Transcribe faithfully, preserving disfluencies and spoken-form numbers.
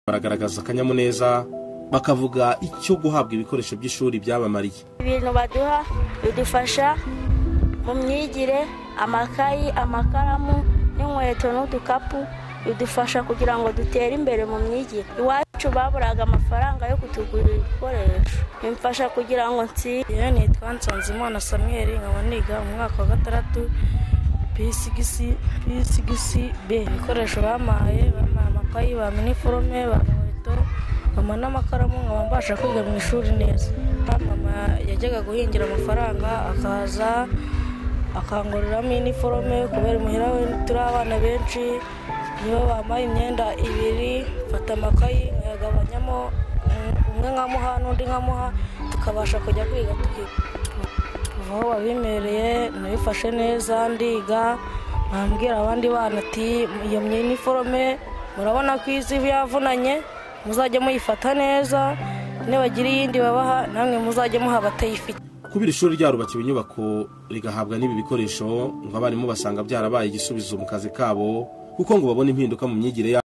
baragaragaza akanyamuneza bakavuga icyo guhabwa ibikoresho by'ishuri byabamariye. Ibintu baduha bidufasha mu myigire, amakayi, amakaramu n'inkweto n'udukapu bidufasha kugira ngo dutere imbere mu myigire. Iwacu baburaga amafaranga yo kutugurira ibikoresho, bimfasha kugira ngo nsi. Yewe nitwa Nsanzimana Samuel, nkaba niga mu mwaka wa gatandatu P six B. Ibikoresho bamaye, bamaye amakayi, bamaye iniforome, bamaye mama n'amakaramu, nkaba mbasha kwiga mu ishuri neza. Mama yajyaga guhingira amafaranga akaza akanguriramo iniforome kubera muhira we turi abana benshi. Niyo bamaye imyenda ibiri, mfata amakayi nkayagabanyamo, umwe nkamuha n'undi nkamuha, tukabasha kujya kwiga tukiga. Aho wabimereye nabifashe neza ndiga, nkambwira abandi bana ati iyo iniforome murabona ko izi byavunanye, muzajye muyifata neza, nibagira iyindi babaha namwe muzajye muha batayifite. Kubira ishuri ryarubakiwe inyubako rigahabwa n'ibi bikoresho, ngo abarimu basanga byarabaye igisubizo mu kazi kabo, kuko ngo babona impinduka mu myigire.